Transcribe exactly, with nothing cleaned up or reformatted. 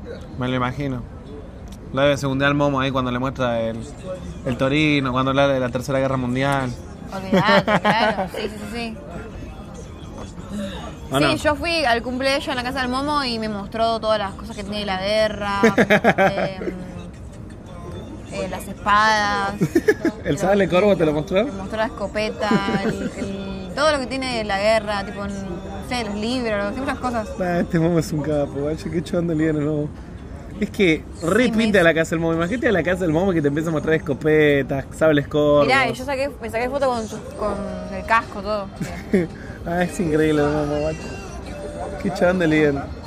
Me lo imagino. Lo debe segundear al Momo ahí cuando le muestra el, el Torino, cuando habla de la Tercera Guerra Mundial. Olvidate, claro. Sí, sí, sí, sí. ¿O Sí, no? yo fui al cumpleaños en la casa del Momo y me mostró todas las cosas que tiene la guerra, eh, eh, las espadas. ¿El sable corvo te lo mostró? Me mostró la escopeta, el, el- todo lo que tiene la guerra, tipo, no sé, los libros, muchas cosas. Ah, este Momo es un capo, guacho, qué chonda el no. Es que re Sí, pinta me- la casa del Momo. Imagínate a la casa del Momo que te empieza a mostrar escopetas, sables corvos. Mirá, y yo saqué, me saqué foto con, su- con el casco, todo. Ah, es increíble el Momo, guacho. Qué chonda el